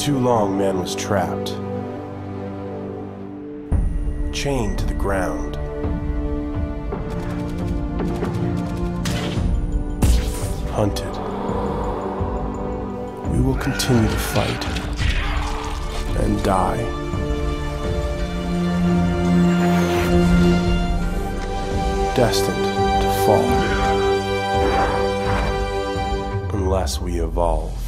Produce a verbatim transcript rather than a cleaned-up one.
too long, man was trapped, chained to the ground. Hunted. We will continue to fight and die. Destined to fall unless we evolve.